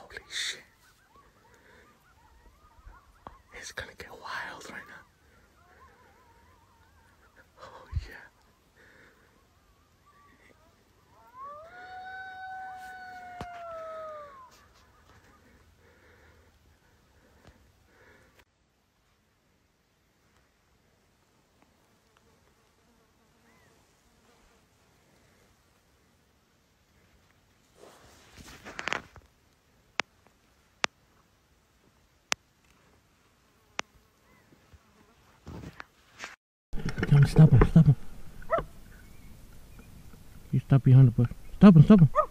Holy shit. It's gonna get wild right now. Oh yeah. Come on, stop him, stop him. You stop behind the bush. Stop him, stop him.